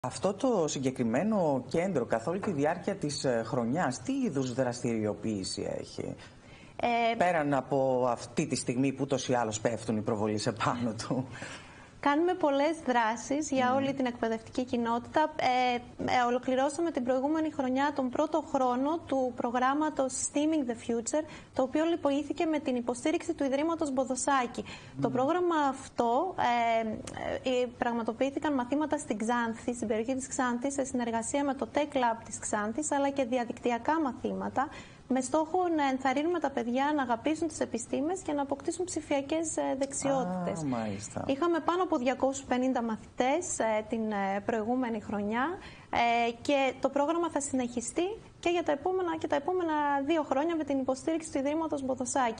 Αυτό το συγκεκριμένο κέντρο καθ' όλη τη διάρκεια της χρονιάς, τι είδους δραστηριοποίηση έχει? Πέραν από αυτή τη στιγμή που ούτως ή άλλως πέφτουν οι προβολείς επάνω του. Κάνουμε πολλές δράσεις για όλη την εκπαιδευτική κοινότητα. Ολοκληρώσαμε την προηγούμενη χρονιά τον πρώτο χρόνο του προγράμματος Steaming the Future, το οποίο λειτουργήθηκε με την υποστήριξη του Ιδρύματος Μποδοσάκη. Το πρόγραμμα αυτό πραγματοποιήθηκαν μαθήματα στην Ξάνθη, στην περιοχή της Ξάνθης, σε συνεργασία με το Tech Lab της Ξάνθης, αλλά και διαδικτυακά μαθήματα, με στόχο να ενθαρρύνουμε τα παιδιά να αγαπήσουν τις επιστήμες και να αποκτήσουν ψηφιακές δεξιότητες. Είχαμε πάνω από 250 μαθητές την προηγούμενη χρονιά και το πρόγραμμα θα συνεχιστεί και για τα επόμενα 2 χρόνια με την υποστήριξη του Ιδρύματος Μποδοσάκη.